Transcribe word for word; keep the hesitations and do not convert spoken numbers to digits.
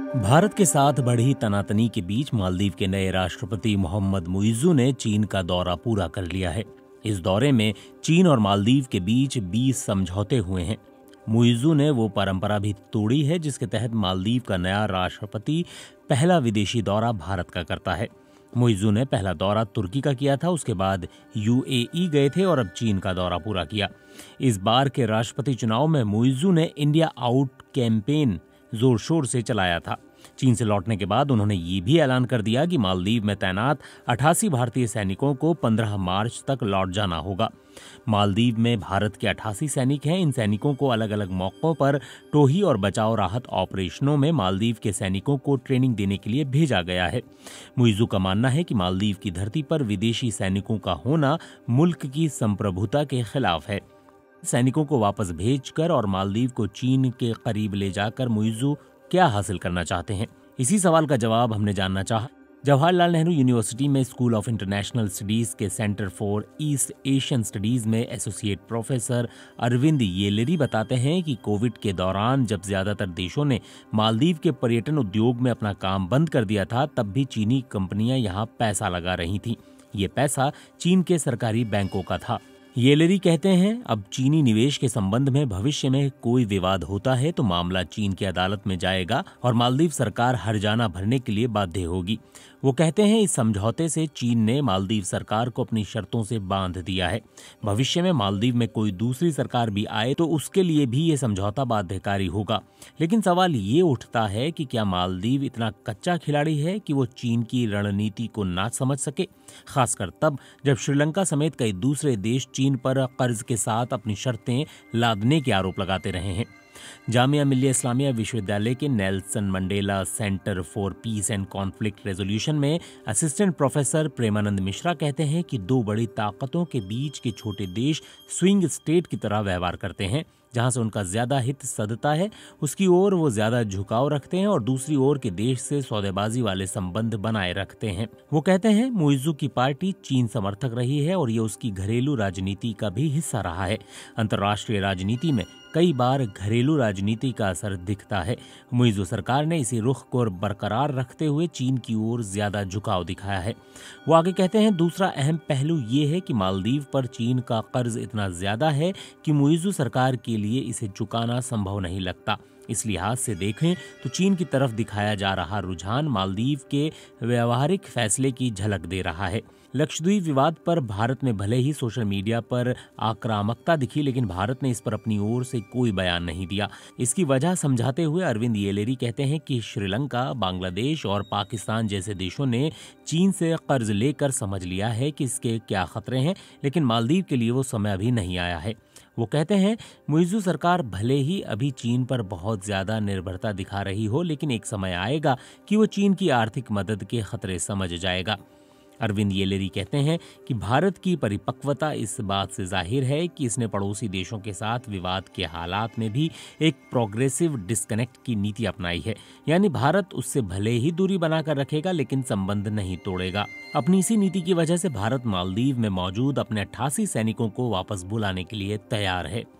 भारत के साथ बढ़ी तनातनी के बीच मालदीव के नए राष्ट्रपति मोहम्मद मुइज़्ज़ू ने चीन का दौरा पूरा कर लिया है। इस दौरे में चीन और मालदीव के बीच बीस समझौते हुए हैं। मुइज़्ज़ू ने वो परंपरा भी तोड़ी है जिसके तहत मालदीव का नया राष्ट्रपति पहला विदेशी दौरा भारत का करता है। मुइज़्ज़ू ने पहला दौरा तुर्की का किया था, उसके बाद यूएई गए थे और अब चीन का दौरा पूरा किया। इस बार के राष्ट्रपति चुनाव में मुइज़्ज़ू ने इंडिया आउट कैंपेन जोर शोर से चलाया था। चीन से लौटने के बाद उन्होंने ये भी ऐलान कर दिया कि मालदीव में तैनात अठासी भारतीय सैनिकों को पंद्रह मार्च तक लौट जाना होगा। मालदीव में भारत के अठासी सैनिक हैं। इन सैनिकों को अलग अलग मौकों पर टोही और बचाव राहत ऑपरेशनों में मालदीव के सैनिकों को ट्रेनिंग देने के लिए भेजा गया है। मुइज़्ज़ू का मानना है कि मालदीव की धरती पर विदेशी सैनिकों का होना मुल्क की संप्रभुता के खिलाफ है। सैनिकों को वापस भेजकर और मालदीव को चीन के करीब ले जाकर मुइज़्ज़ू क्या हासिल करना चाहते हैं, इसी सवाल का जवाब हमने जानना चाहा। जवाहरलाल नेहरू यूनिवर्सिटी में स्कूल ऑफ इंटरनेशनल स्टडीज के centre for East Asian studies में एसोसिएट प्रोफेसर अरविंद येलेरी बताते हैं कि कोविड के दौरान जब ज्यादातर देशों ने मालदीव के पर्यटन उद्योग में अपना काम बंद कर दिया था, तब भी चीनी कंपनियां यहां पैसा लगा रही थीं। ये पैसा चीन के सरकारी बैंकों का था। येलेरी कहते हैं, अब चीनी निवेश के संबंध में भविष्य में कोई विवाद होता है तो मामला चीन की अदालत में जाएगा और मालदीव सरकार हर्जाना भरने के लिए बाध्य होगी। वो कहते हैं, इस समझौते से चीन ने मालदीव सरकार को अपनी शर्तों से बांध दिया है। भविष्य में मालदीव में कोई दूसरी सरकार भी आए तो उसके लिए भी ये समझौता बाध्यकारी होगा। लेकिन सवाल ये उठता है कि क्या मालदीव इतना कच्चा खिलाड़ी है कि वो चीन की रणनीति को ना समझ सके, खासकर तब जब श्रीलंका समेत कई दूसरे देश चीन पर कर्ज के साथ अपनी शर्तें लादने के आरोप लगाते रहे हैं। जामिया मिल्लिया इस्लामिया विश्वविद्यालय के Nelson Mandela centre for peace and conflict resolution में असिस्टेंट प्रोफेसर प्रेमानंद मिश्रा कहते हैं कि दो बड़ी ताकतों के बीच के छोटे देश स्विंग स्टेट की तरह व्यवहार करते हैं। जहां से उनका ज्यादा हित सदता है उसकी ओर वो ज्यादा झुकाव रखते हैं और दूसरी ओर के देश से सौदेबाजी वाले संबंध बनाए रखते हैं। वो कहते हैं, मुइज़्ज़ू की पार्टी चीन समर्थक रही है और ये उसकी घरेलू राजनीति का भी हिस्सा रहा है। अंतर्राष्ट्रीय राजनीति में कई बार घरेलू राजनीति का असर दिखता है। मुइज़्ज़ू सरकार ने इसी रुख को बरकरार रखते हुए चीन की ओर ज्यादा झुकाव दिखाया है। वो आगे कहते हैं, दूसरा अहम पहलू ये है कि मालदीव पर चीन का कर्ज इतना ज्यादा है कि मुइज़्ज़ू सरकार के लिए इसे चुकाना संभव नहीं लगता। इस लिहाज से देखें तो चीन की तरफ दिखाया जा रहा रुझान मालदीव के व्यवहारिक फैसले की झलक दे रहा है। लक्षद्वीप विवाद पर भारत में भले ही सोशल मीडिया पर आक्रामकता दिखी, लेकिन भारत ने इस पर अपनी ओर से कोई बयान नहीं दिया। इसकी वजह समझाते हुए अरविंद येलेरी कहते हैं कि श्रीलंका, बांग्लादेश और पाकिस्तान जैसे देशों ने चीन से कर्ज लेकर समझ लिया है कि इसके क्या खतरे हैं, लेकिन मालदीव के लिए वो समय अभी नहीं आया है। वो कहते हैं, मुइज़्ज़ू सरकार भले ही अभी चीन पर बहुत ज्यादा निर्भरता दिखा रही हो, लेकिन एक समय आएगा कि वो चीन की आर्थिक मदद के खतरे समझ जाएगा। अरविंद येलेरी कहते हैं कि भारत की परिपक्वता इस बात से जाहिर है कि इसने पड़ोसी देशों के साथ विवाद के हालात में भी एक प्रोग्रेसिव डिस्कनेक्ट की नीति अपनाई है। यानी भारत उससे भले ही दूरी बनाकर रखेगा लेकिन संबंध नहीं तोड़ेगा। अपनी इसी नीति की वजह से भारत मालदीव में मौजूद अपने अट्ठासी सैनिकों को वापस बुलाने के लिए तैयार है।